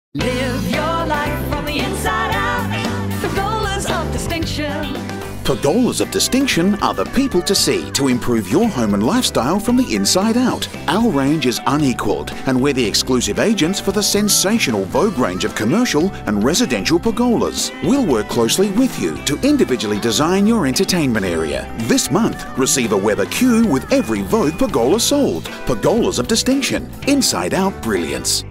Live your life from the inside out. Pergolas of distinction. Pergolas of Distinction are the people to see to improve your home and lifestyle from the inside out. Our range is unequalled, and we're the exclusive agents for the sensational Vogue range of commercial and residential pergolas. We'll work closely with you to individually design your entertainment area. This month, receive a Weather Q with every Vogue pergola sold. Pergolas of Distinction. Inside out brilliance.